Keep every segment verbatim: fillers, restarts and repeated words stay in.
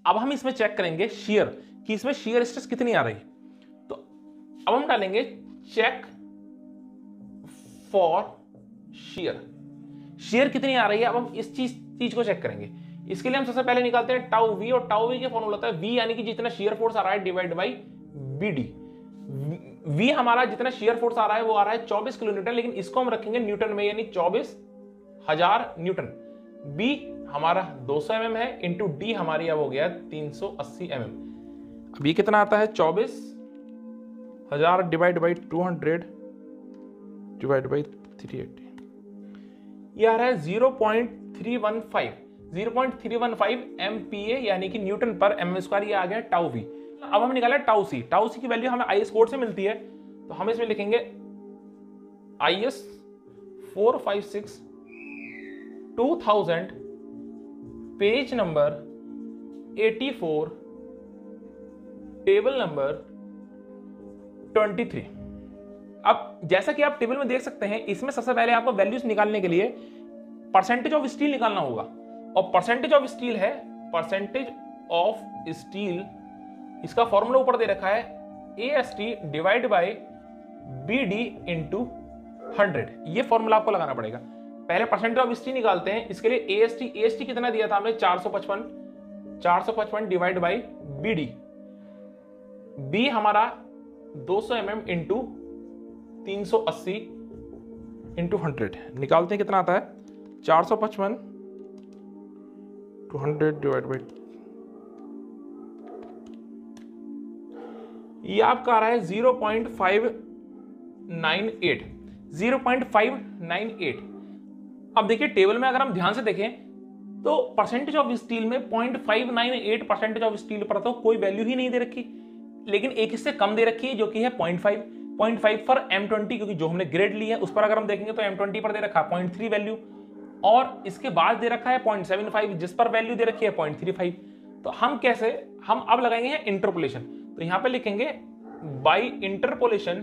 अब हम इसमें चेक करेंगे शेयर कि इसमें शेयर स्ट्रेस कितनी आ रही है। तो अब हम डालेंगे चेक फॉर शेयर, शेयर कितनी आ रही है। अब हम इस चीज चीज को चेक करेंगे। इसके लिए हम सबसे पहले निकालते हैं टाउ वी, और टाउ वी का फॉर्मूला होता है वी यानी कि जितना शेयर फोर्स आ रहा है divide by B D. V हमारा जितना शेयर फोर्स आ रहा है वो आ रहा है चौबीस किलो न्यूटन, लेकिन इसको हम रखेंगे न्यूटन में यानी चौबीस हजार न्यूटन। बी हमारा दो सौ एम एम है, इंटू डी हमारी अब हो गया तीन सौ अस्सी एम एम। अब ये कितना आता है, चौबीस हजार divide by two hundred divide by three eighty, ये आ रहा है zero point three one five zero point three one five M P A यानी कि न्यूटन पर एम स्क्वायर। ये आ गया टाउ वी। अब हम निकाला टाउ सी। टाउ सी की वैल्यू हमें आई एस कोड से मिलती है, तो हम इसमें लिखेंगे I S four five six two thousand page number eighty four table number twenty three. अब जैसा कि आप टेबल में देख सकते हैं, इसमें सबसे पहले आपको वैल्यूज निकालने के लिए परसेंटेज ऑफ स्टील निकालना होगा, और परसेंटेज ऑफ स्टील है परसेंटेज ऑफ स्टील, इसका फॉर्मूला ऊपर दे रखा है A S T divide by B D into hundred. ये फॉर्मूला आपको लगाना पड़ेगा। पहले परसेंटेज ऑफ स्टील निकालते हैं। इसके लिए A S T A S T कितना दिया था हमने, चार सौ पचपन चार सौ पचपन divide by B D. B हमारा दो सौ एम एम इंटू तीन सौ अस्सी इंटू हंड्रेड। निकालते हैं कितना आता है, चार सौ पचपन टू हंड्रेड डिवाइड बाई, ये आपका आ रहा है zero point five nine eight zero point five nine eight. अब देखिए टेबल में अगर हम ध्यान से देखें तो परसेंटेज ऑफ स्टील में point five nine eight percentage of steel पर तो कोई वैल्यू ही नहीं दे रखी, लेकिन एक इससे कम दे रखी है जो कि है point five point five for M twenty, क्योंकि जो हमने ग्रेड ली है उस पर अगर हम देखेंगे तो एम ट्वेंटी पर दे रखा है पॉइंट थ्री वैल्यू, और इसके बाद दे रखा है पॉइंट सेवन फाइव जिस पर वैल्यू दे रखी है पॉइंट थ्री फाइव। तो हम कैसे, हम अब लगाएंगे इंटरपोलेशन। तो यहां पे लिखेंगे बाई इंटरपोलेशन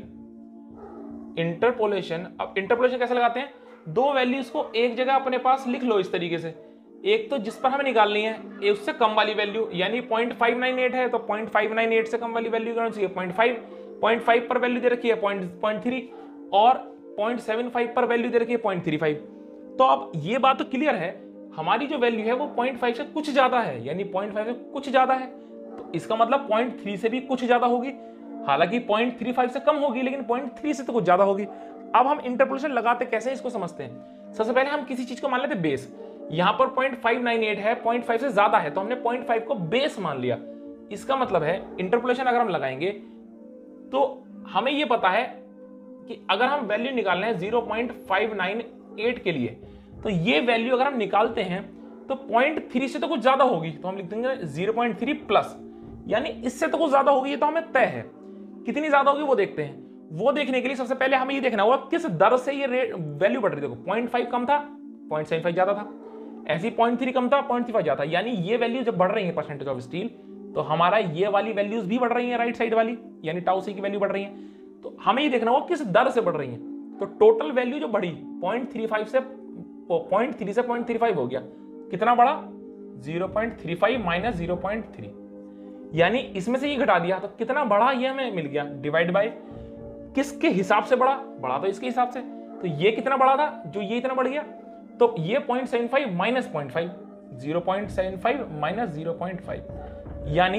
इंटरपोलेशन अब इंटरपोलेशन कैसे लगाते हैं, दो वैल्यूज को एक जगह अपने पास लिख लो इस तरीके से, एक तो जिस पर हमें निकालनी है एक उससे कम वाली वैल्यू, यानी पॉइंट फाइव नाइन एट है तो पॉइंट फाइव नाइन एट से कम वाली वैल्यू करना चाहिए पॉइंट फाइव पॉइंट फाइव पर वैल्यू दे रखी है पॉइंट थ्री, और पॉइंट सेवन फाइव पर वैल्यू दे रखी है पॉइंट थ्री फाइव। तो अब ये बात तो क्लियर है, हमारी जो वैल्यू है वो पॉइंट फाइव से कुछ ज्यादा है, यानी पॉइंट फाइव से कुछ ज्यादा है, तो इसका मतलब पॉइंट थ्री से भी कुछ ज्यादा होगी। हालांकि पॉइंट थ्री फाइव से कम होगी लेकिन पॉइंट थ्री से तो कुछ ज्यादा होगी। अब हम इंटरपोलेशन लगाते कैसे इसको समझते हैं। सबसे पहले हम किसी चीज को मान लेते बेस, यहां पर पॉइंट फाइव नाइन एट है, पॉइंट फाइव से ज्यादा है तो हमने पॉइंट फाइव को बेस मान लिया। इसका मतलब है इंटरपोलेशन अगर हम लगाएंगे तो हमें यह पता है कि अगर हम वैल्यू निकालना है zero point five nine eight के लिए, तो ये वैल्यू अगर हम निकालते हैं तो पॉइंट थ्री से तो कुछ ज्यादा होगी, तो हम लिख देंगे जीरो पॉइंट थ्री प्लस, यानी इससे तो कुछ ज्यादा होगी, ये तो हमें तय है। कितनी ज्यादा होगी वो देखते हैं। वो देखने के लिए सबसे पहले हमें ये देखना होगा किस दर से ये वैल्यू बढ़ रही है। देखो पॉइंट फाइव कम था, पॉइंट सेवन फाइव ज्यादा था, ऐसी पॉइंट थ्री कम था, पॉइंट थ्री फाइव ज्यादा था, यानी ये वैल्यू जब बढ़ रही है परसेंटेज ऑफ स्टील, तो हमारा ये वाली वैल्यूज भी बढ़ रही है, राइट साइड वाली, यानी टाउ सी की वैल्यू बढ़ रही है। तो हमें ये देखना होगा किस दर से बढ़ रही है। तो टोटल वैल्यू जो बढ़ी पॉइंट थ्री फाइव से पॉइंट थ्री से पॉइंट थ्री फाइव हो गया, कितना बढ़ा, zero point three five minus zero point three, यानी इसमें से ये घटा दिया तो कितना बढ़ा ये हमें मिल गया, डिवाइड बाय किसके हिसाब से बढ़ा, बढ़ा तो इसके हिसाब से, तो ये कितना बढ़ा था जो ये इतना बढ़ गया, तो ये point seven five minus point five, zero point seven five minus zero point five, यानी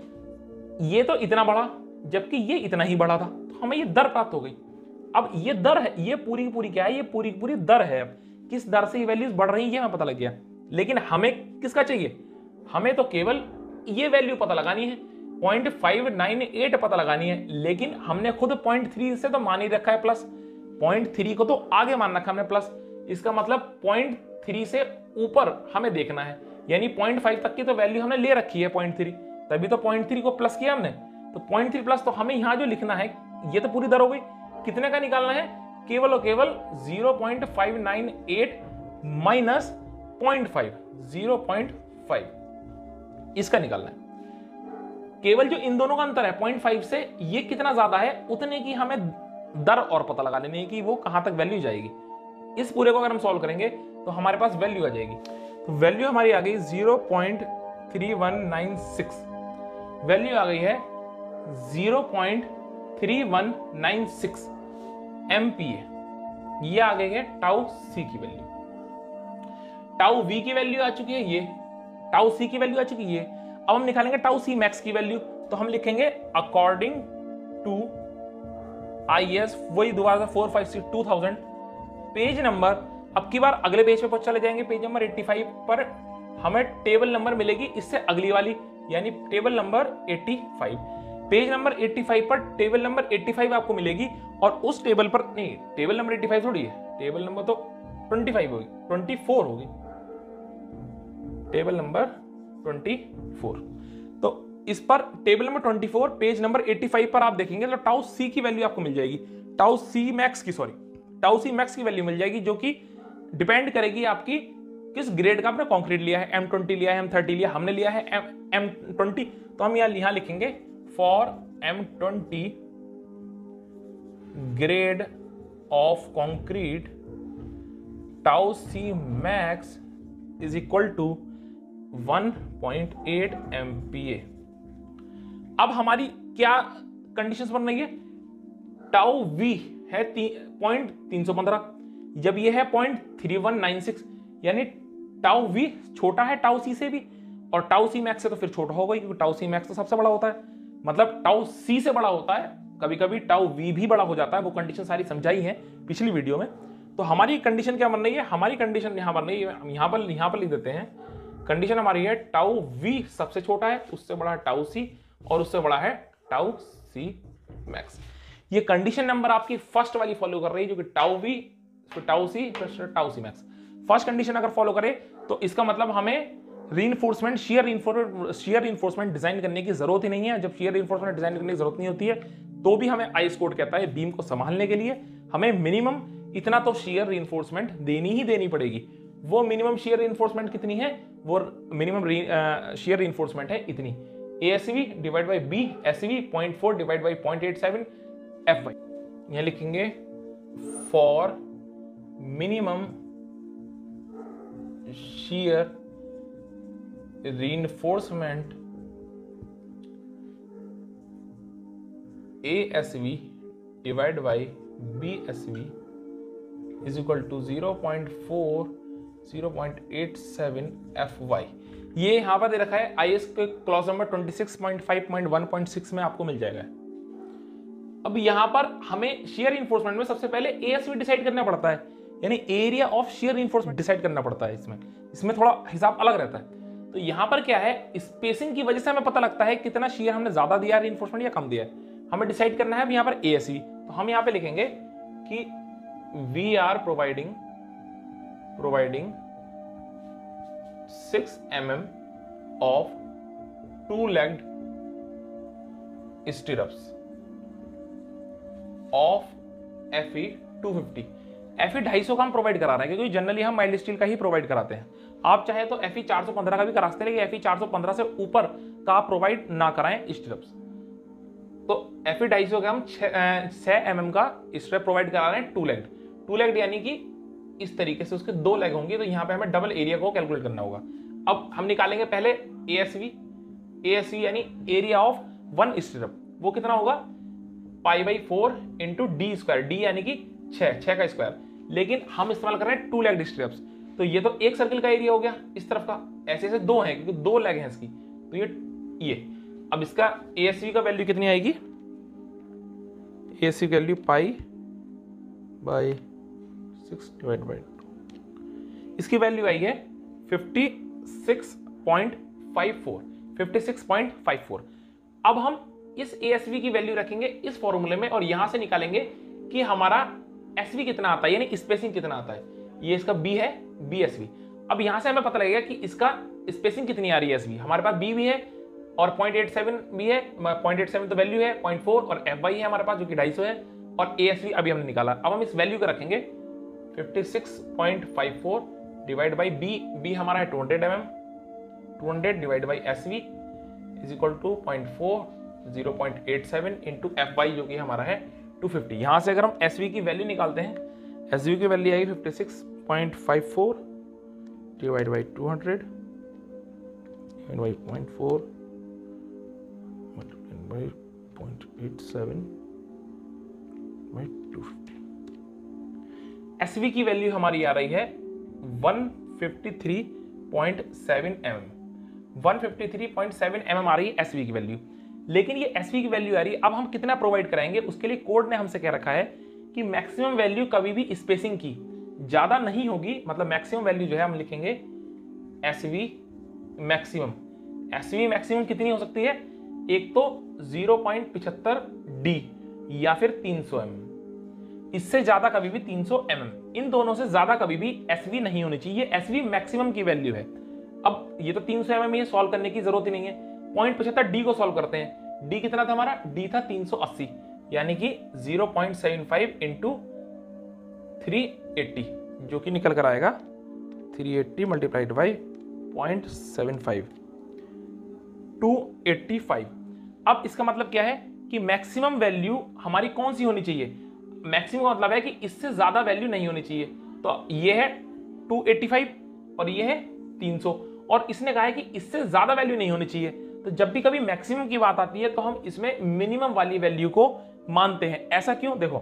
ये तो इतना बढ़ा जबकि ये इतना ही बढ़ा था, तो हमें ये दर प्राप्त हो गई। अब ये दर है, ये पूरी की पूरी क्या है, ये पूरी की पूरी दर है। किस दर से ये वैल्यूज बढ़ रही है हमें पता लग गया, लेकिन हमें किसका चाहिए, हमें तो केवल ये वैल्यू पता लगानी है, पॉइंट फाइव नाइन एट पता लगानी है, लेकिन हमने खुद पॉइंट थ्री से तो मान ही रखा है प्लस, पॉइंट थ्री को तो आगे मान रखा हमने प्लस, इसका मतलब पॉइंट थ्री से ऊपर हमें देखना है, यानी पॉइंट फाइव तक की तो वैल्यू हमने ले रखी है पॉइंट थ्री, तभी तो पॉइंट थ्री को प्लस किया हमने, तो पॉइंट थ्री प्लस, तो हमें यहां जो लिखना है ये तो पूरी दर हो गई, कितने का निकालना है, केवल और केवल zero point five nine eight minus point five, zero point five इसका निकालना है। केवल जो इन दोनों का अंतर है पॉइंट फाइव से ये कितना ज्यादा है, उतने की हमें दर और पता लगा लेनी है कि वो कहां तक वैल्यू जाएगी। इस पूरे को अगर हम सॉल्व करेंगे तो हमारे पास वैल्यू आ जाएगी, तो वैल्यू हमारी आ गई zero point three one nine six, value आ गई है zero point three one nine six MPA. ये आ गई है टाउ सी की वैल्यू। टाउ वी की वैल्यू आ चुकी है ये, टाउ सी की वैल्यू आ चुकी है ये। अब हम निकालेंगे टाउ सी मैक्स की वैल्यू, तो हम लिखेंगे अकॉर्डिंग टू आई एस, वही दोबारा four five six two thousand page number. अब की बार अगले पेज पे चले जाएंगे, पेज नंबर पचासी पर हमें टेबल नंबर मिलेगी इससे अगली वाली, यानी टेबल नंबर पचासी। पेज नंबर पचासी पर टेबल नंबर पचासी आपको मिलेगी, और उस टेबल पर नहीं, टेबल नंबर पचासी थोड़ी है, टेबल नंबर तो पच्चीस होगी, चौबीस होगी, टेबल नंबर चौबीस। तो इस पर टेबल नंबर चौबीस पेज नंबर पचासी पर आप देखेंगे तो टाउ सी की वैल्यू आपको मिल जाएगी, टाउ सी मैक्स की सॉरी टाउ सी मैक्स की वैल्यू मिल जाएगी, जो कि डिपेंड करेगी आपकी किस ग्रेड का आपने कंक्रीट लिया है, एम ट्वेंटी लिया है, एम थर्टी लिया, हमने लिया है एम ट्वेंटी। तो हम यहां यहां लिखेंगे for M twenty grade of concrete tau C max is equal to one point eight MPA. अब हमारी क्या कंडीशंस बन रही है, टाउ वी है पॉइंट तीन सौ पंद्रह, जब ये है point three one nine six, यानी टाउ वी छोटा है टाउ सी से भी, और टाउ सी मैक्स से तो फिर छोटा होगा, क्योंकि टाउ सी मैक्स तो सबसे बड़ा होता है, मतलब टाउ सी से बड़ा होता है, कभी कभी टाउ वी भी बड़ा हो जाता है। वो कंडीशन सारी समझाई है पिछली वीडियो में। तो हमारी कंडीशन क्या बन रही है, हमारी कंडीशन यहां बन रही है, हम यहां पर यहां पर लिख देते हैं, कंडीशन हमारी है टाउ वी सबसे छोटा है, उससे बड़ा है टाउ सी, और उससे बड़ा है टाउ सी मैक्स। ये कंडीशन नंबर आपकी फर्स्ट वाली फॉलो कर रही है, जो कि टाउ वी फिर टाउ सी फिर tau C max. First condition अगर फॉलो करे तो इसका मतलब हमें reinforcement shear reinforcement shear reinforcement design करने की जरूरत ही नहीं है। जब शियर रीइंफोर्समेंट डिजाइन करने की जरूरत नहीं होती है तो भी हमें आईएस कोड कहता है बीम को संभालने के लिए हमें मिनिमम इतना तो शियर रीइंफोर्समेंट देनी ही देनी पड़ेगी। वो मिनिमम शियर रीइंफोर्समेंट कितनी है, वो मिनिमम शियर रीइंफोर्समेंट है इतनी, ASV divide by B SV point four divide by point eight seven F Y. यहां लिखेंगे for minimum shear reinforcement A S V divided by B S V is equal to zero point four zero point eight seven F Y। ये यहां पर दे रखा है I S के clause number twenty six point five point one point six में आपको मिल जाएगा। अब यहां पर हमें शियर इन्फोर्समेंट में सबसे पहले A S V डिसाइड करना पड़ता है, यानी area of shear reinforcement decide करना पड़ता है। इसमें इसमें थोड़ा हिसाब अलग रहता है। तो यहां पर क्या है, स्पेसिंग की वजह से हमें पता लगता है कितना शियर हमने ज्यादा दिया रीइंफोर्समेंट या कम दिया है, हमें डिसाइड करना है। यहां पर एएसवी, तो हम यहां पे लिखेंगे कि we are providing providing six M M of two legged stirrups of F E two fifty. F E ढाई सौ का हम प्रोवाइड करा रहे हैं क्योंकि जनरली हम माइल्ड स्टील का ही प्रोवाइड कराते हैं। आप चाहे तो एफ ई चार सौ पंद्रह का भी करा सकते हैं, लेकिन एफ ई चार सौ पंद्रह से ऊपर का आप प्रोवाइड ना कराएं स्ट्रिप्स। तो एफ ई ढाई सौ का हम छह एम एम का स्ट्रिप प्रोवाइड करा रहे हैं टू लेग्ड। टू लेग्ड यानी कि इस तरीके से उसके दो लेग होंगे, तो यहाँ पे हमें डबल एरिया को कैलकुलेट करना होगा। अब हम निकालेंगे पहले A S V. A S V यानी एरिया ऑफ वन स्ट्रिप, वो कितना होगा pi by four into D square, D यानी कि छह छह का स्क्वायर, लेकिन हम इस्तेमाल कर रहे हैं टू लेग स्ट्रिप्स। तो ये तो एक सर्किल का एरिया हो गया इस तरफ का, ऐसे ऐसे दो हैं क्योंकि दो लेग हैं इसकी, तो ये ये अब इसका एएसवी का वैल्यू कितनी आएगी, एएसवी की value pi by six divide by two, इसकी वैल्यू आई है fifty six point five four fifty six point five four. अब हम इस एएसवी की वैल्यू रखेंगे इस फॉर्मूले में और यहां से निकालेंगे कि हमारा एसवी कितना आता है, यानी स्पेसिंग कितना आता है। ये इसका बी है, बी एसवी। अब यहां से हमें पता लगेगा कि इसका स्पेसिंग कितनी आ रही है एसवी। हमारे पास बी भी है और पॉइंट एट सेवन भी है, पॉइंट एट सेवन तो वैल्यू है, पॉइंट फोर और एफ वाई है हमारे पास जो कि ढाई सौ है, और ए एस वी अभी हमने निकाला। अब हम इस वैल्यू को रखेंगे fifty six point five four divide by B, B हमारा है two hundred M M, two hundred divide by S V is equal to point four zero point eight seven into F Y जो कि हमारा है to fifty. यहां से अगर हम एसवी की वैल्यू निकालते हैं, एसवी की वैल्यू आएगी fifty six point five four divide by two hundred by point four multiplied by point eight seven by two fifty. SV की वैल्यू हमारी आ रही है one fifty three point seven M M one fifty three point seven M M आ रही है SV की value. लेकिन ये एसवी की वैल्यू आ रही है, अब हम कितना प्रोवाइड कराएंगे उसके लिए कोड ने हमसे कह रखा है कि मैक्सिमम वैल्यू कभी भी स्पेसिंग की ज्यादा नहीं होगी। मतलब मैक्सिमम वैल्यू जो है हम लिखेंगे एसवी मैक्सिमम। एसवी मैक्सिमम कितनी हो सकती है, एक तो ज़ीरो पॉइंट पचहत्तर डी या फिर तीन सौ एम एम, इससे ज्यादा कभी भी तीन सौ एम एम, इन दोनों से ज्यादा कभी भी एसवी नहीं होनी चाहिए। एसवी मैक्सिमम की वैल्यू है। अब ये तो तीन सौ एम एम, ये सॉल्व करने की जरूरत ही नहीं है। पॉइंट पचहत्तर डी को सॉल्व करते हैं। डी कितना था हमारा, डी था तीन सौ अस्सी, यानी कि zero point seven five into three eighty, जो कि निकल कर आएगा three eighty multiplied by point seven five, two eighty five. अब इसका मतलब क्या है कि मैक्सिमम वैल्यू हमारी कौन सी होनी चाहिए। मैक्सिमम का मतलब है कि इससे ज्यादा वैल्यू नहीं होनी चाहिए। तो ये है टू एट्टी फाइव और ये है तीन सौ, और इसने कहा है कि इससे ज्यादा वैल्यू नहीं होनी चाहिए। तो जब भी कभी मैक्सिमम की बात आती है तो हम इसमें मिनिमम वाली वैल्यू को मानते हैं। ऐसा क्यों, देखो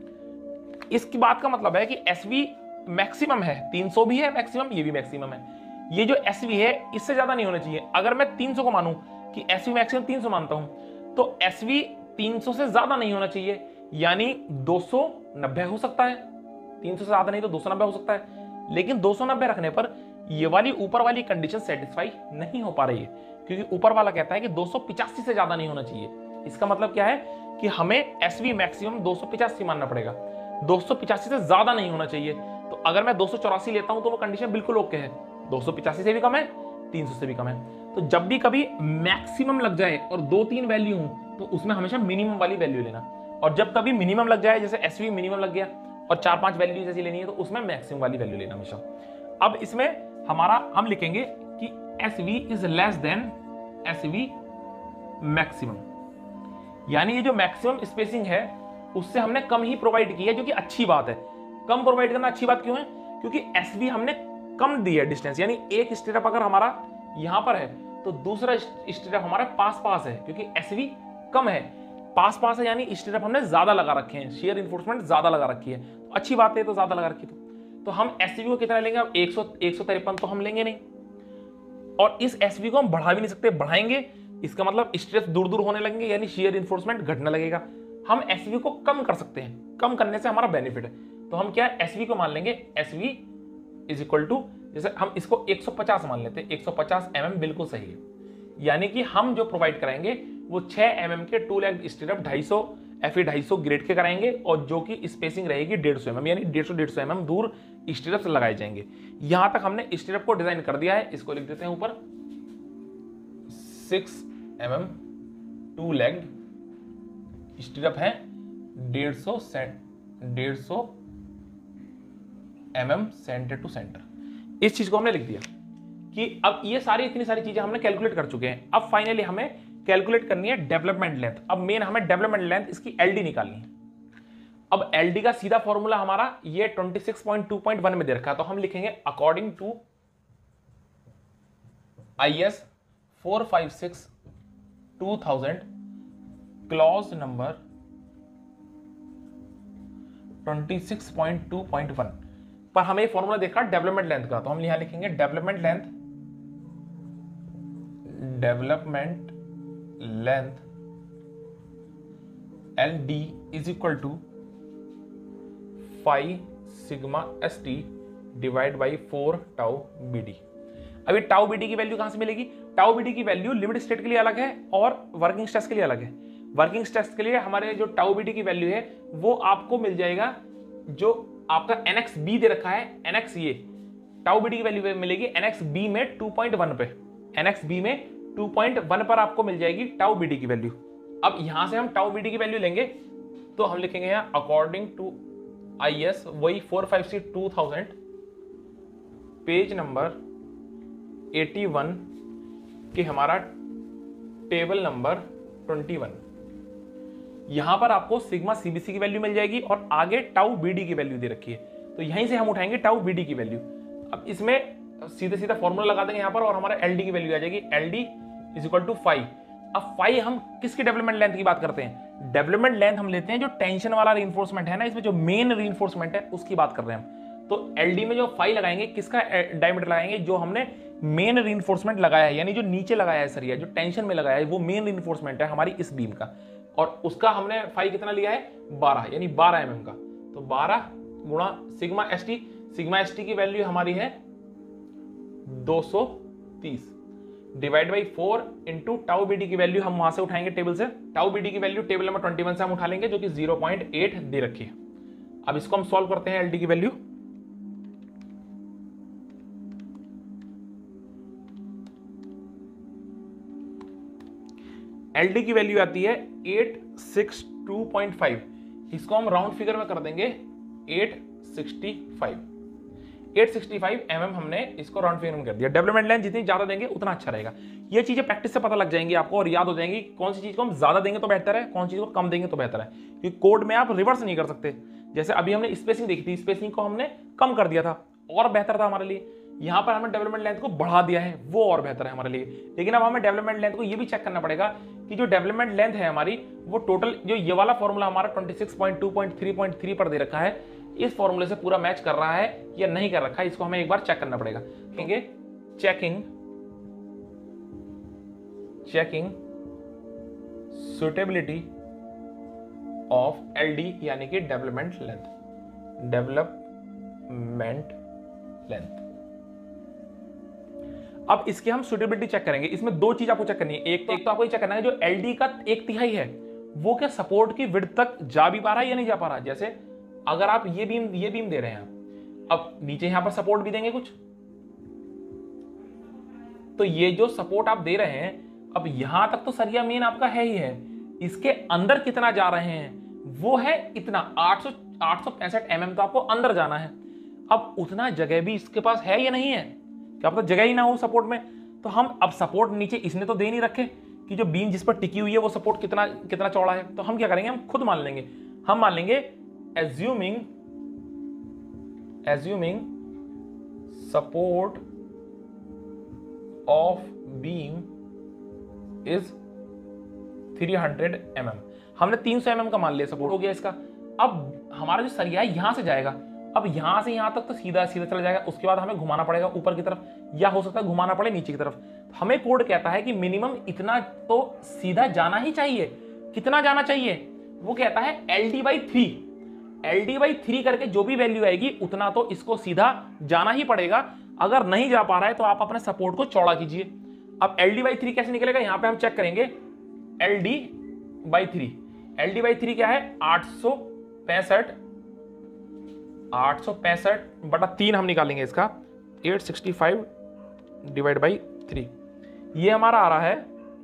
इसकी बात का मतलब है कि एसवी मैक्सिमम है, तीन सौ भी है मैक्सिमम, ये भी मैक्सिमम है। ये जो एसवी है इससे ज्यादा नहीं होना चाहिए। अगर मैं तीन सौ को मानूं कि एसवी मैक्सिमम तीन सौ मानता हूं तो एसवी तीन सौ से ज्यादा नहीं होना चाहिए, यानी दो सौ नब्बे हो सकता है। तीन सौ से ज्यादा नहीं तो दो सौ नब्बे हो सकता है। लेकिन दो सौ नब्बे रखने पर ये वाली ऊपर वाली कंडीशन सेटिस्फाई नहीं हो पा रही है, क्योंकि ऊपर वाला कहता है कि दो सौ पचासी से ज्यादा नहीं होना चाहिए। इसका मतलब क्या है कि हमें एसवी मैक्सिमम दो सौ पचासी मानना पड़ेगा, दो सौ पचासी से ज्यादा नहीं होना चाहिए। तो अगर मैं दो सौ चौरासी लेता हूं तो वो कंडीशन बिल्कुल ओके है, दो सौ पचासी से भी कम है, तीन सौ से भी कम है। तो जब भी कभी मैक्सिमम लग जाए और दो तीन वैल्यू हो तो उसमें हमेशा मिनिमम वाली वैल्यू लेना, और जब कभी मिनिमम लग जाए, जैसे एसवी मिनिमम लग गया और चार पांच वैल्यू जैसी लेनी है, तो उसमें मैक्सिमम वाली वैल्यू लेना हमेशा। अब इसमें हमारा हम लिखेंगे कि SV is less than SV maximum, यानी ये जो मैक्सिमम स्पेसिंग है उससे हमने कम ही प्रोवाइड की है, जो कि अच्छी बात है। कम प्रोवाइड करना अच्छी बात क्यों है, क्योंकि एसवी हमने कम दी है डिस्टेंस, यानी एक स्टेटअप अगर हमारा यहां पर है तो दूसरा स्टेटअप हमारे पास पास है, क्योंकि एसवी कम है, पास पास है, यानी स्टेटअप हमने ज्यादा लगा रखे हैं, शेयर इन्फोर्समेंट ज्यादा लगा रखी है। तो अच्छी बात है, तो ज्यादा लगा रखी तो तो हम एसवी को कितना लेंगे, अब एक सौ एक सौ तिरपन तो हम लेंगे नहीं, और इस एसवी को हम बढ़ा भी नहीं सकते। बढ़ाएंगे इसका मतलब स्ट्रेस दूर दूर होने लगेंगे, यानी शेयर इन्फोर्समेंट घटने लगेगा। हम एसवी को कम कर सकते हैं, कम करने से हमारा बेनिफिट है। तो हम क्या एसवी को मान लेंगे, एसवी इज इक्वल टू, जैसे हम इसको एक सौ पचास मान लेते हैं, एक सौ पचास एम एम बिल्कुल सही है। यानी कि हम जो प्रोवाइड कराएंगे वो छह एम एम के टू लेग स्टेटअप ढाई सौ एफ ढाई सौ ग्रेड के कराएंगे, और जो कि स्पेसिंग रहेगी डेढ़ सौ एम एम, यानी डेढ़ सौ डेढ़ सौ एम एम दूर स्टेटअप से लगाए जाएंगे। यहां तक हमने स्टेटअप को डिजाइन कर दिया है। इसको लिख देते हैं ऊपर, six M M two leg stirrup है, डेढ़ सौ डेढ़ सौ M M centre to centre. इस चीज को हमने लिख दिया कि अब ये सारी इतनी सारी चीजें हमने कैलकुलेट कर चुके हैं। अब फाइनली हमें कैलकुलेट करनी है डेवलपमेंट लेंथ। अब मेन हमें डेवलपमेंट लेंथ, इसकी एलडी निकालनी है। अब एलडी का सीधा फॉर्मूला हमारा ये छब्बीस पॉइंट टू पॉइंट वन में दे रखा है, तो हम लिखेंगे according to IS four five six two thousand clause number छब्बीस पॉइंट टू पॉइंट वन पर हमें ये फॉर्मूला देखा डेवलपमेंट लेंथ का, तो हम यहां लिखेंगे development length development length L D is equal to five sigma S T divide by four tau B D. अभी टाउ बी डी की वैल्यू कहां से मिलेगी, टाउ बी डी की वैल्यू लिमिट स्टेट के लिए अलग है और वर्किंग स्ट्रेस के लिए अलग है। वर्किंग स्ट्रेस के लिए हमारे जो टाउ बी डी की वैल्यू है वो आपको मिल जाएगा, जो आपका एनएक्स बी दे रखा है, एनएक्स ये टाउ बी डी की वैल्यू मिलेगी एनएक्स बी में टू पॉइंट वन पे, एनएक्स बी में टू पॉइंट वन पर आपको मिल जाएगी टाउ बी डी की वैल्यू। अब यहां से हम टाउ बी डी की वैल्यू लेंगे तो हम लिखेंगे यहां अकॉर्डिंग टू आई एस वही four five six two thousand page number eighty one के हमारा टेबल नंबर ट्वेंटी वन। यहां पर आपको सिग्मा सीबीसी की वैल्यू मिल जाएगी और आगे टाउ बीडी की वैल्यू दे रखी है, तो यहीं से हम उठाएंगे टाउ बीडी की वैल्यू। अब इसमें सीधे सीधा फॉर्मूला लगा देंगे यहाँ पर और हमारा एल डी की वैल्यू आ जाएगी, L D is equal to five. अब फाइव हम किसकी डेवलपमेंट लेंथ की बात करते हैं? डेवलपमेंट लेंथ हम लेते हैं जो टेंशन वाला रीइंफोर्समेंट है ना, इसमें जो मेन रीइंफोर्समेंट है उसकी बात कर रहे हैं हम। तो एलडी में जो फाइव लगाएंगे, किसका डायमीटर लगाएंगे? जो हमने मेन रीइंफोर्समेंट लगाया है, यानी जो नीचे लगाया है सरिया, जो टेंशन में लगाया है, वो मेन रीइंफोर्समेंट है हमारी इस बीम का, और उसका हमने फाइव कितना लिया है? बारह, यानी बारह एम एम का। तो बारह गुणा sigma S T, sigma S T की वैल्यू हमारी है दो सौ तीस, divide by four into tau B D की वैल्यू हम वहां से उठाएंगे टेबल से। टाउ बी डी की value table number twenty one से हम उठा लेंगे, जो कि ज़ीरो पॉइंट एट दे रखी है। अब इसको हम सॉल्व करते हैं, एलडी की वैल्यू। एलडी की वैल्यू आती है eight six two point five, इसको हम राउंड फिगर में कर देंगे eight sixty five. Eight sixty five MM हमने इसको राउंड फिगर में कर दिया। डेवलपमेंट लेंथ जितनी ज्यादा देंगे उतना अच्छा रहेगा। ये चीजें प्रैक्टिस से पता लग जाएंगी आपको और याद हो जाएंगी कौन सी चीज को हम ज्यादा देंगे तो बेहतर है, कौन सी चीज को कम देंगे तो बेहतर है, क्योंकि कोड में आप रिवर्स नहीं कर सकते। जैसे अभी हमने स्पेसिंग देखी थी, स्पेसिंग को हमने कम कर दिया था और बेहतर था हमारे लिए। यहां पर हमने डेवलपमेंट लेंथ को बढ़ा दिया है, वो और बेहतर है हमारे लिए। लेकिन अब हमें डेवलपमेंट लेंथ को ये भी चेक करना पड़ेगा कि जो डेवलपमेंट लेंथ है हमारी, वो टोटल जो ये वाला फॉर्मूला हमारा twenty six point two point three point three पर दे रखा है, इस फॉर्मूले से पूरा मैच कर रहा है या नहीं कर रखा है, इसको हमें एक बार चेक करना पड़ेगा। कहेंगे checking checking suitability of LD, यानी कि डेवलपमेंट लेंथ, डेवलपमेंट लेंथ। अब इसके हम सुटेबिलिटी चेक करेंगे। इसमें दो चीज आपको चेक करनी है। एक तो, एक तो आपको चेक करना है जो एलडी का एक तिहाई है वो क्या सपोर्ट की विड्थ तक जा भी पा रहा है या नहीं जा पा रहा है। जैसे अगर आप ये बीम ये बीम दे रहे हैं, अब नीचे यहां पर सपोर्ट भी देंगे कुछ, तो ये जो सपोर्ट आप दे रहे हैं, अब यहां तक तो सरिया मेन आपका है ही है, इसके अंदर कितना जा रहे हैं वो है इतना आठ सौ आठ सौ पैंसठ एम एम, तो आपको अंदर जाना है। अब उतना जगह भी इसके पास है या नहीं है, क्या पता जगह ही ना हो सपोर्ट में। तो हम अब सपोर्ट नीचे इसने तो दे नहीं रखे कि जो बीम जिस पर टिकी हुई है वो सपोर्ट कितना कितना चौड़ा है। तो हम क्या करेंगे, हम खुद मान लेंगे। हम मान लेंगे assuming assuming support of beam is three hundred M M. हमने तीन सौ एम एम का मान लिया सपोर्ट हो गया इसका। अब हमारा जो सरिया है यहां से जाएगा, अब यहां से यहां तक तो सीधा सीधा चला जाएगा, उसके बाद हमें घुमाना पड़ेगा ऊपर की तरफ, या हो सकता है घुमाना पड़े नीचे की तरफ। हमें कोड कहता है कि मिनिमम इतना तो सीधा जाना ही चाहिए। कितना जाना चाहिए वो कहता है L D by three. L D by three करके जो भी वैल्यू आएगी उतना तो इसको सीधा जाना ही पड़ेगा। अगर नहीं जा पा रहा है तो आप अपने सपोर्ट को चौड़ा कीजिए। अब एल डी बाई थ्री कैसे निकलेगा, यहां पे हम चेक करेंगे। L D by three, L D by three क्या है, आठ सौ पैंसठ आठ सौ पैंसठ बटा तीन हम निकालेंगे इसका, eight sixty five divide by three, ये हमारा आ रहा है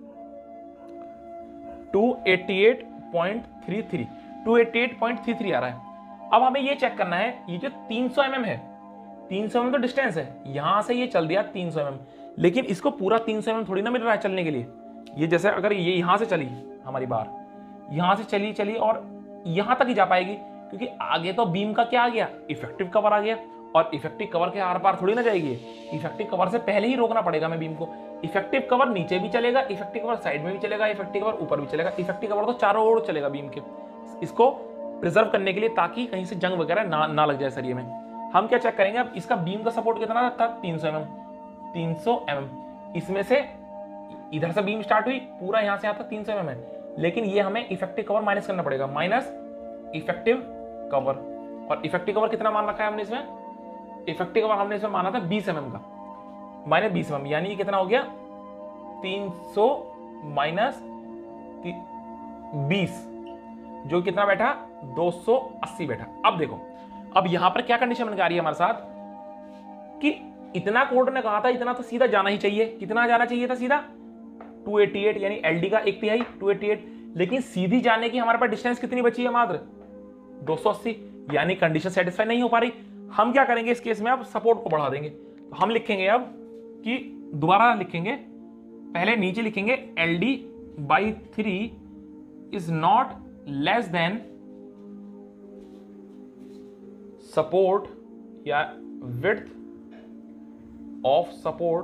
two eighty eight point three three, two eighty eight point three three आ रहा है। अब हमें ये चेक करना है, ये जो तीन सौ एम एम है, तीन सौ एम एम तो डिस्टेंस है, यहां से ये चल दिया तीन सौ एम एम, लेकिन इसको पूरा तीन सौ एम एम थोड़ी ना मिल रहा है चलने के लिए। ये जैसे अगर ये यहां से चली हमारी बार, यहां से चली चली और यहां तक ही जा पाएगी, क्योंकि आगे तो बीम का क्या आ गया, इफेक्टिव कवर आ गया, और इफेक्टिव कवर के आर पार थोड़ी ना जाएगी। इफेक्टिव कवर से पहले ही रोकना पड़ेगा हमें बीम को। इफेक्टिव कवर नीचे भी चलेगा, इफेक्टिव कवर साइड में भी चलेगा, इफेक्टिव कवर ऊपर भी चलेगा, इफेक्टिव कवर तो चारों ओर चलेगा बीम के, इसको प्रिजर्व करने के लिए, ताकि कहीं से जंग वगैरह ना ना लग जाए सरिये में। हम क्या चेक करेंगे, अब इसका बीम का सपोर्ट कितना था, तीन सौ एम एम, तीन सौ एम एम, इसमें से इधर से बीम स्टार्ट हुई, पूरा यहां से आता तीन सौ एम एम है, लेकिन ये हमें इफेक्टिव कवर माइनस करना पड़ेगा, माइनस इफेक्टिव कवर। और इफेक्टिव कवर कितना मान रखा है हमने इसमें, इफेक्टिव कवर हमने इसमें माना था बीस एम एम का, माइनस बीस एम एम, यानी कितना हो गया, तीन सौ माइनस बीस, जो कितना बैठा, दो सौ अस्सी बैठा। अब देखो, अब यहां पर क्या कंडीशन बन के आ रही है हमारे साथ कि इतना कोड ने कहा था इतना तो सीधा जाना ही चाहिए। कितना जाना चाहिए था सीधा, टू एटी एट, यानी एलडी का एक तिहाई टू एटी एट, लेकिन सीधी जाने की हमारे पास डिस्टेंस कितनी बची है, मात्र दो सौ अस्सी, यानी कंडीशन सेटिस्फाई नहीं हो पा रही। हम क्या करेंगे इस केस में, अब सपोर्ट को बढ़ा देंगे। तो हम लिखेंगे अब कि दोबारा लिखेंगे, पहले नीचे लिखेंगे L D by three is not less than support या width of support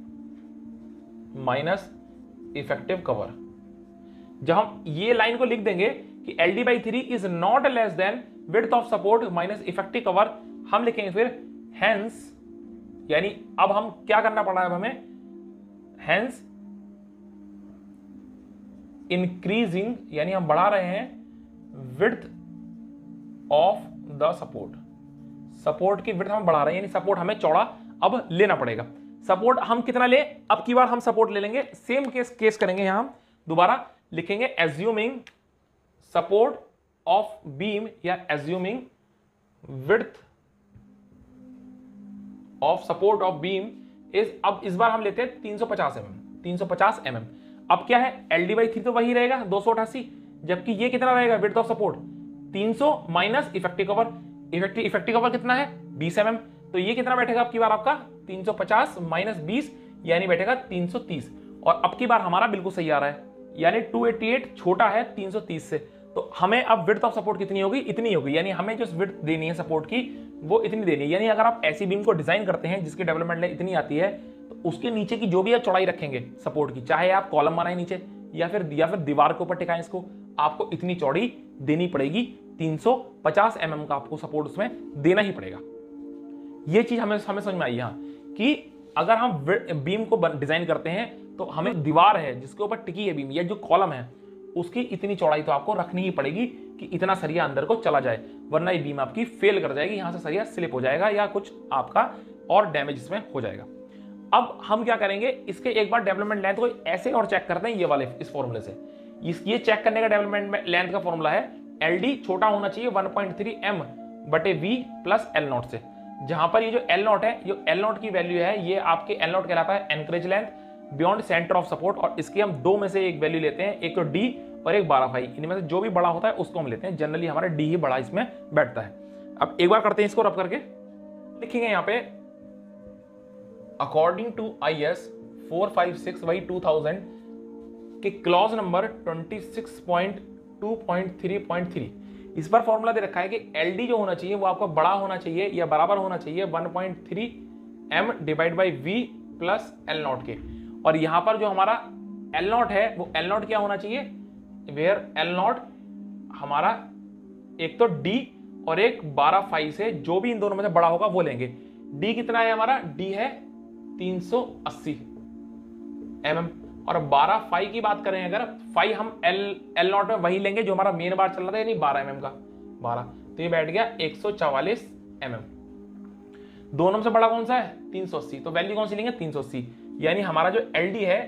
minus effective cover. जब हम ये लाइन को लिख देंगे कि L D by three is not less than width of support minus effective cover, हम लिखेंगे फिर हेंस, यानी अब हम क्या करना पड़ा है, अब हमें हेंस इंक्रीजिंग, यानी हम बढ़ा रहे हैं width of the support. Support की विड्थ हम बढ़ा रहे हैं, यानी सपोर्ट हमें चौड़ा अब लेना पड़ेगा। सपोर्ट हम कितना ले, अब की बार हम सपोर्ट ले लेंगे, सेम केस केस करेंगे यहां हम दोबारा लिखेंगे एज्यूमिंग सपोर्ट ऑफ बीम या assuming width of support of beam is, अब इस बार हम लेते हैं तीन सौ पचास एम एम तीन सौ पचास एम एम। अब क्या है, एल डी बाई थ्री तो वही रहेगा दो सौ अठासी, जबकि ये कितना रहेगा विड्थ ऑफ सपोर्ट तीन सौ minus effective cover. Effective effective cover कितना है बीस एम एम, तो ये कितना बैठेगा अब की बार आपका तीन सौ पचास माइनस बीस, यानी बैठेगा तीन सौ तीस। और अब की बार हमारा बिल्कुल सही आ रहा है, यानी दो सौ अट्ठासी छोटा है तीन सौ तीस से। तो हमें अब विड्थ ऑफ सपोर्ट कितनी होगी, इतनी होगी, यानी हमें जो विड्थ देनी है सपोर्ट की वो इतनी देनी है। यानी अगर आप ऐसी बीम को डिजाइन करते हैं जिसकी डेवलपमेंट लाइन इतनी आती है, तो उसके नीचे की जो भी आप चौड़ाई रखेंगे सपोर्ट की, चाहे आप कॉलम बनाए नीचे या फिर या फिर दीवार के ऊपर टिकाएं इसको, आपको इतनी चौड़ी देनी पड़ेगी, तीन सौ पचास एम एम का आपको सपोर्ट उसमें देना ही पड़ेगा। ये चीज हमें हमें समझ में आई यहाँ कि अगर हम बीम को डिजाइन करते हैं तो हमें दीवार है जिसके ऊपर टिकी है बीम या जो कॉलम है उसकी इतनी चौड़ाई तो आपको रखनी ही पड़ेगी कि इतना सरिया अंदर को चला जाए, वरना ये बीम आपकी फेल कर जाएगी, यहां से सरिया स्लिप हो जाएगा या कुछ आपका और डैमेज इसमें हो जाएगा। अब हम क्या करेंगे, इसके एक बार डेवलपमेंट लेंथ को ऐसे और चेक करते हैं ये वाले इस फॉर्मूले से। इस ये चेक करने का डेवलपमेंट लेंथ का फॉर्मूला है एल डी छोटा होना चाहिए वन पॉइंट थ्री एम बटे वी प्लस एल नॉट से। जहां पर ये जो एल नॉट है, जो एल नॉट की वैल्यू है, ये आपके एल नॉट कहलाता है anchorage length beyond centre of support, और इसकी हम दो में से एक वैल्यू लेते हैं, एक तो डी और एक बारह फाई, इनमें से जो भी बड़ा होता है उसको हम लेते हैं। जनरली हमारा डी ही बड़ा इसमें बैठता है। अब एक बार करते हैं इसको रब करके, लिखेंगे यहाँ पे according to I S four five six by two thousand के clause number twenty six point two point three point three, इस पर फॉर्मूला दे रखा है कि एल डी जो होना चाहिए वो आपका बड़ा होना चाहिए या बराबर होना चाहिए one point three M divide by V plus L naught के। और यहां पर जो हमारा एल नॉट है वो एल नॉट क्या होना चाहिए, वेयर एल नॉट हमारा एक तो डी और एक बारह फाई से, जो भी इन दोनों में से बड़ा होगा वो लेंगे। डी कितना है हमारा, डी है तीन सौ अस्सी एम एम, और बारह फाई की बात करें अगर, फाई हम एल एल नॉट में वही लेंगे जो हमारा मेन बार चल रहा था, यानी बारह एम एम का बारह, तो ये बैठ गया एक सौ चवालीस एम एम। दोनों में से बड़ा कौन सा है तीन सौ अस्सी, तो वैल्यू कौन सी लेंगे तीन सौ अस्सी, यानी हमारा जो एल डी है,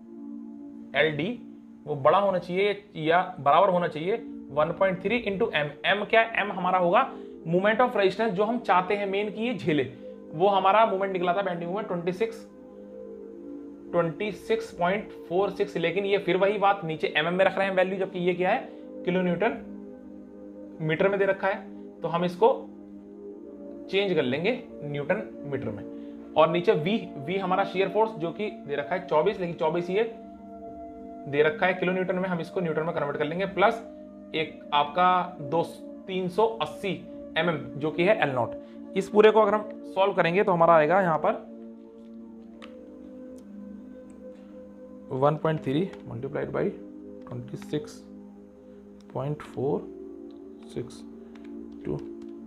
एल डी वो बड़ा होना चाहिए या बराबर होना चाहिए one point three into M. M क्या है, एम हमारा होगा मोमेंट ऑफ रेजिस्टेंस जो हम चाहते हैं मेन की ये झेले, वो हमारा मोमेंट निकला था bending moment twenty six twenty six point four six, लेकिन ये फिर वही बात नीचे एम एम में रख रहे हैं वैल्यू, जबकि ये क्या है किलो न्यूटन मीटर में दे रखा है, तो हम इसको चेंज कर लेंगे न्यूटन मीटर में। और नीचे वी वी हमारा शेयर फोर्स जो कि दे रखा है चौबीस, लेकिन चौबीस ये दे रखा है किलो न्यूटन में, हम इसको न्यूटन में कन्वर्ट कर लेंगे, प्लस एक आपका दो तीन सौ अस्सी एम एम जो कि है एल नॉट। इस पूरे को अगर हम सॉल्व करेंगे तो हमारा आएगा यहाँ पर one point three multiplied by twenty six point four six two,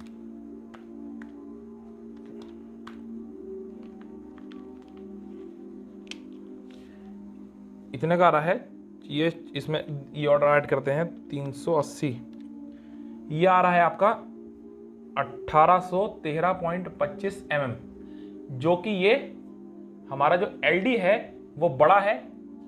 इतने का आ रहा है ये, इसमें ये ऑर्डर ऐड करते हैं तीन सौ अस्सी, ये आ रहा है आपका अठारह सौ तेरह पॉइंट पच्चीस एम एम, जो कि ये हमारा जो एल डी है वो बड़ा है,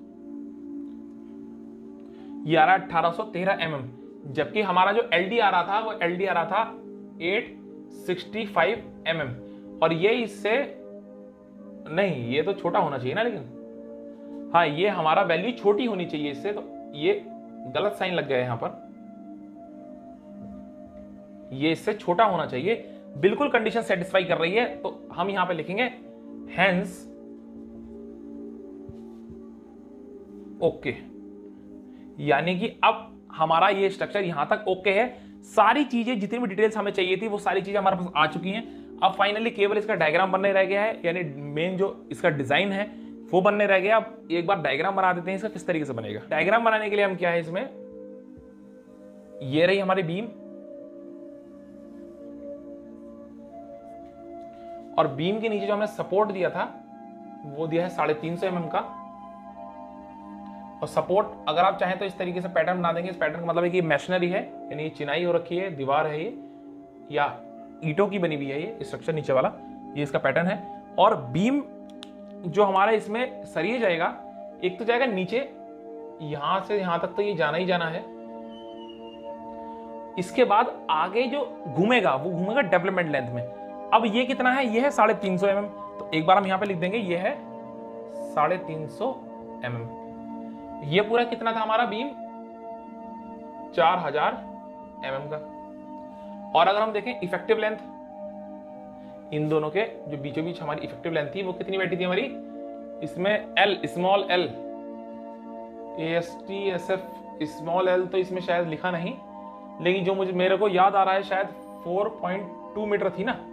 ये आ रहा है अठारह सौ तेरह एम एम, जबकि हमारा जो एल डी आ रहा था वो एल डी आ रहा था eight sixty five M M, और ये इससे नहीं, ये तो छोटा होना चाहिए ना, लेकिन हाँ ये हमारा वैल्यू छोटी होनी चाहिए इससे, तो ये गलत साइन लग गया है यहां पर, ये इससे छोटा होना चाहिए, बिल्कुल कंडीशन सेटिस्फाई कर रही है, तो हम यहां पे लिखेंगे हेंस ओके, यानी कि अब हमारा ये स्ट्रक्चर यहां तक ओके है, सारी चीजें जितनी भी डिटेल्स हमें चाहिए थी वो सारी चीजें हमारे पास आ चुकी हैं। अब फाइनली केवल इसका डायग्राम बनने रह गया है, यानी मेन जो इसका डिजाइन है वो बनने रह गया। अब एक बार डायग्राम बना देते हैं इसका किस तरीके से बनेगा। डायग्राम बनाने के लिए हम क्या है इसमें, ये रही हमारी बीम और बीम के नीचे जो हमने सपोर्ट दिया था वो दिया है साढ़े तीन सौ एम एम का। और सपोर्ट अगर आप चाहें तो इस तरीके से पैटर्न बना देंगे। इस पैटर्न का मतलब है कि मैशनरी है, यानी ये चिनाई हो रखी है, दीवार है ये, या ईंटों की बनी हुई है ये स्ट्रक्चर नीचे वाला, ये इसका पैटर्न है। और बीम जो हमारा इसमें सरिये जाएगा, एक तो जाएगा नीचे, यहां से यहां तक तो ये जाना ही जाना है। इसके बाद आगे जो घूमेगा वो घूमेगा डेवलपमेंट लेंथ में। अब ये कितना है, ये है साढ़े तीन सौ एम एम। तो एक बार हम यहां पे लिख देंगे ये है साढ़े तीन सौ एम एम। ये पूरा कितना था हमारा बीम, चार हजार एम एम का। और अगर हम देखें इफेक्टिव लेंथ, इन दोनों के जो बीचों बीच हमारी इफेक्टिव लेंथ थी वो कितनी बैठी थी हमारी, इसमें L, small L, A S T S F small L तो इसमें शायद लिखा नहीं, लेकिन जो मुझे मेरे को याद आ रहा है शायद चार पॉइंट दो मीटर थी ना,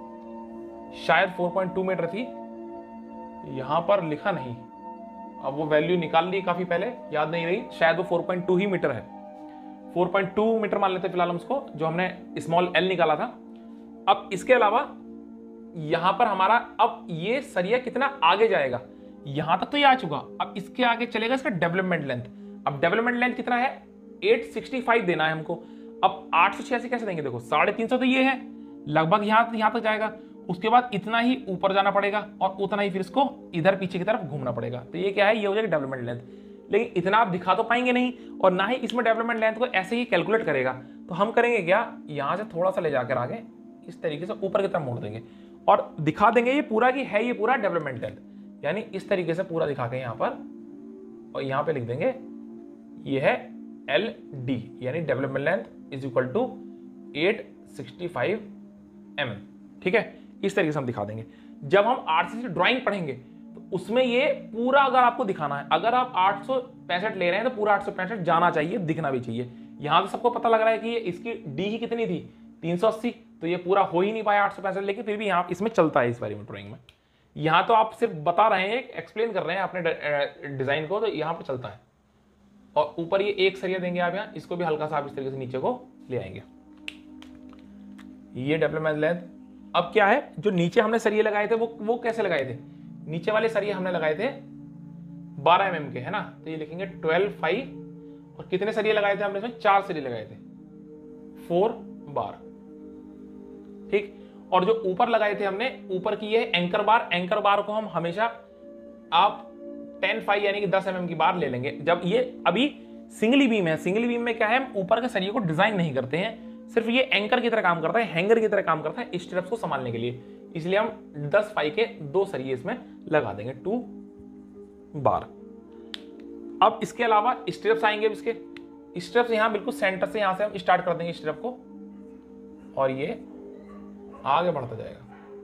शायद चार पॉइंट दो मीटर थी, यहां पर लिखा नहीं। अब वो वैल्यू निकाल ली काफी पहले, याद नहीं रही, शायद वो चार पॉइंट दो ही मीटर है। चार पॉइंट दो मीटर मान लेते फिलहाल हम उसको, जो हमने स्मॉल एल निकाला था। अब इसके अलावा यहां पर हमारा अब ये सरिया कितना आगे जाएगा, यहां तक तो ये आ चुका, अब इसके आगे चलेगा इसका डेवलपमेंट लेंथ। अब डेवलपमेंट लेंथ कितना है, आठ सौ पैंसठ देना है हमको। अब आठ सौ छियासी कैसे देंगे, देखो साढ़े तीन सौ तो ये है, लगभग यहां यहां तक जाएगा, उसके बाद इतना ही ऊपर जाना पड़ेगा और उतना ही फिर इसको इधर पीछे की तरफ घूमना पड़ेगा। तो ये क्या है, ये हो जाएगा डेवलपमेंट लेंथ। लेकिन इतना आप दिखा तो पाएंगे नहीं, और ना ही इसमें डेवलपमेंट लेंथ को ऐसे ही कैलकुलेट करेगा। तो हम करेंगे क्या, यहां से थोड़ा सा ले जाकर आगे इस तरीके से ऊपर की तरफ मोड़ देंगे और दिखा देंगे ये पूरा कि है ये पूरा डेवलपमेंट लेंथ, यानी इस तरीके से पूरा दिखा के यहां पर, और यहां पे लिख देंगे ये है एल डी, यानी development length is equal to आठ सौ पैंसठ एम एम। ठीक है, इस तरीके से हम दिखा देंगे। जब हम आरसीसी ड्राइंग पढ़ेंगे तो उसमें ये पूरा अगर आपको दिखाना है, अगर आप आठ सौ पैंसठ ले रहे हैं तो पूरा आठ सौ पैंसठ जाना चाहिए, दिखना भी चाहिए। यहां तो सबको पता लग रहा है कि ये इसकी डी ही कितनी थी, तीन सौ अस्सी, तो ये पूरा हो ही नहीं पाया आठ सौ पैंसठ, लेकिन फिर भी यहाँ इसमें चलता है इस बारे में ड्राइंग में। यहाँ तो आप सिर्फ बता रहे हैं, एक्सप्लेन कर रहे हैं अपने डिजाइन को, तो यहाँ पर चलता है। और ऊपर ये एक सरिया देंगे आप यहाँ, इसको भी हल्का सा आप इस तरीके से नीचे को ले आएंगे, ये डेवलपमेंट लेंथ। अब क्या है, जो नीचे हमने सरिये लगाए थे वो वो कैसे लगाए थे, नीचे वाले सरिये हमने लगाए थे बारह एम एम के, है ना, तो ये लिखेंगे ट्वेल्व फाइव। और कितने सरिये लगाए थे हमने इसमें, चार सरिये लगाए थे, फोर बार। ठीक, और जो ऊपर लगाए थे हमने, ऊपर की ये एंकर बार, एंकर बार को हम हमेशा आप टेन फाइव यानी कि दस एम एम की बार ले लेंगे। जब ये अभी सिंगली बीम है, सिंगली बीम में क्या है, हम ऊपर के सरिये को डिजाइन नहीं करते हैं, सिर्फ ये एंकर की तरह काम करता है, हैंगर की तरह काम करता है स्ट्रैप्स को संभालने के लिए, इसलिए हम दस फाइव के दो सरिये इसमें लगा देंगे, टू बार। अब इसके अलावा स्ट्रैप्स आएंगे, इसके स्ट्रैप्स यहां बिल्कुल सेंटर से, यहां से हम स्टार्ट कर देंगे स्ट्रैप को, और ये आगे बढ़ता जाएगा।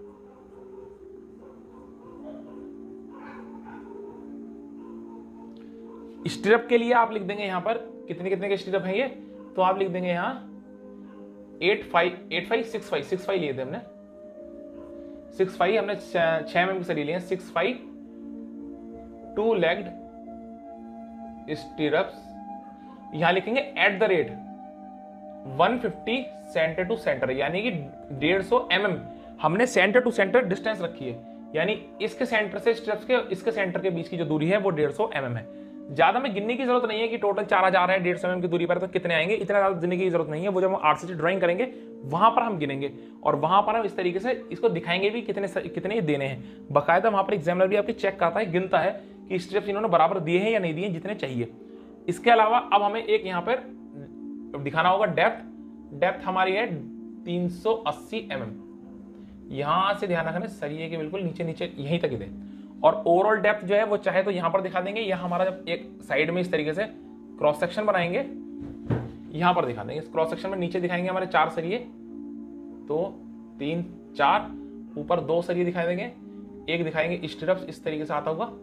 स्ट्रैप के लिए आप लिख देंगे यहां पर कितने कितने के स्ट्रैप हैं ये, तो आप लिख देंगे यहां eight five eight five six five six five लिए थे हमने, सिक्स फाइव हमने छह एम एम की सरिये लिए, six five two legged stirrups. यहां लिखेंगे at the rate one fifty centre to centre, यानी कि डेढ़ सौ एम एम हमने सेंटर टू सेंटर डिस्टेंस रखी है, यानी इसके सेंटर से स्ट्रैप्स के इसके सेंटर के बीच की जो दूरी है वो डेढ़ सौ एम एम है। ज्यादा में गिनने की जरूरत नहीं है कि टोटल चार हजार है डेढ़ सौ एम की दूरी पर, तो कितने आएंगे, इतना ज्यादा गिनने की जरूरत नहीं है। वो जब हम आरसीसी ड्राइंग करेंगे वहां पर हम गिनेंगे, और वहां पर हम इस तरीके से इसको दिखाएंगे भी कितने कितने देने हैं। बाकायदा वहां पर एग्जामिनर भी आपकी चेक करता है, गिनता है कि स्ट्रैप्स इन्होंने बराबर दिए हैं या नहीं दिए जितने चाहिए। इसके अलावा अब हमें एक यहाँ पर दिखाना होगा डेप्थ। डेप्थ हमारी है तीन सौ अस्सी एम एम, यहां से ध्यान रखना सरिये के बिल्कुल नीचे नीचे यहीं तक ही दे। और ओवरऑल डेप्थ जो है वो चाहे तो यहां पर दिखा देंगे, यह हमारा जब एक साइड में इस तरीके से क्रॉस सेक्शन बनाएंगे यहां पर दिखा देंगे। इस क्रॉस सेक्शन में नीचे दिखाएंगे हमारे चार सरिये, दो तीन चार, ऊपर दो सरिये दिखाई देंगे, एक दिखाएंगे स्ट्रैप्स इस तरीके से आता होगा।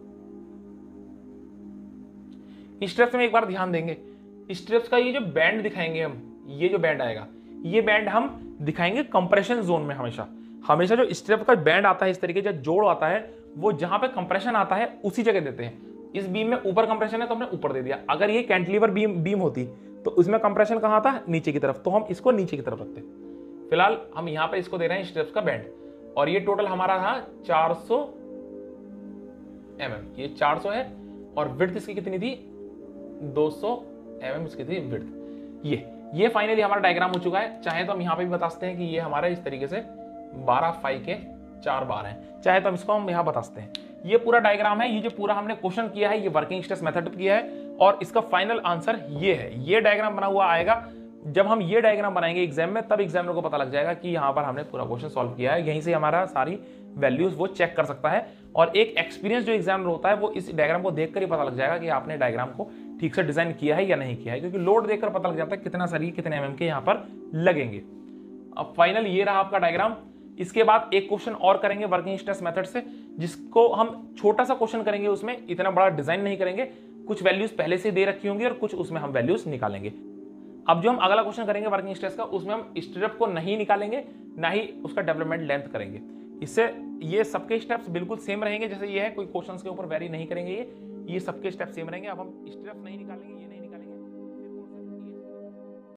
स्ट्रैप्स में एक बार ध्यान देंगे, स्ट्रैप्स का ये जो बैंड दिखाएंगे हम, ये जो बैंड आएगा, ये बैंड हम दिखाएंगे कंप्रेशन जोन में। हमेशा हमेशा जो स्ट्रेप का बैंड आता है इस तरीके, जो जोड़ आता है, वो जहां पे कंप्रेशन आता है उसी जगह देते हैं। इस बीम में ऊपर कंप्रेशन है तो हमने ऊपर दे दिया। अगर ये कैंटिलीवर बीम बीम होती तो उसमें कंप्रेशन कहाँ था, नीचे की तरफ, तो हम इसको नीचे की तरफ रखते। फिलहाल हम यहाँ पे इसको दे रहे हैं स्ट्रेप्स का बैंड, और ये टोटल हमारा था चार सौ एम एम, ये चार सौ है, और विड्थ इसकी कितनी थी, दो सौ एम एम इसकी थी विड्थ। ये ये फाइनली हमारा डायग्राम हो चुका है। चाहे तो हम यहाँ पे भी बता सकते हैं कि ये हमारे इस तरीके से बारह फाइव के चार बार हैं, चाहे तो हम इसको हम यहाँ बता सकते हैं। ये पूरा डायग्राम है। ये जो पूरा हमने क्वेश्चन किया है ये वर्किंग स्ट्रेस मेथड किया है, और इसका फाइनल आंसर ये है। ये डायग्राम बना हुआ आएगा। जब हम ये डायग्राम बनाएंगे एग्जाम में, तब एग्जामिनर को पता लग जाएगा कि यहाँ पर हमने पूरा क्वेश्चन सॉल्व किया है। यहीं से हमारा सारी वैल्यूज वो चेक कर सकता है, और एक एक्सपीरियंस जो एग्जामिनर होता है वो इस डायग्राम को देखकर ही पता लग जाएगा कि आपने डायग्राम को ठीक से डिजाइन किया है या नहीं किया है, क्योंकि लोड देखकर पता लग जाता है कितना सरिये कितने एमएम के यहाँ पर लगेंगे। अब फाइनल ये रहा आपका डायग्राम। इसके बाद एक क्वेश्चन और करेंगे वर्किंग स्ट्रेस मेथड से, जिसको हम छोटा सा क्वेश्चन करेंगे, उसमें इतना बड़ा डिजाइन नहीं करेंगे। कुछ वैल्यूज पहले से दे रखी होंगी और कुछ उसमें हम वैल्यूज निकालेंगे। अब जो हम अगला क्वेश्चन करेंगे वर्किंग स्ट्रेस का, उसमें हम स्ट्रेप को नहीं निकालेंगे, ना ही उसका डेवलपमेंट लेंथ करेंगे। इससे ये सबके स्टेप्स बिल्कुल सेम रहेंगे जैसे ये है, कोई क्वेश्चंस के ऊपर वेरी नहीं करेंगे। ये ये सबके स्टेप सेम रहेंगे। अब हम स्ट्रेप नहीं निकालेंगे, ये नहीं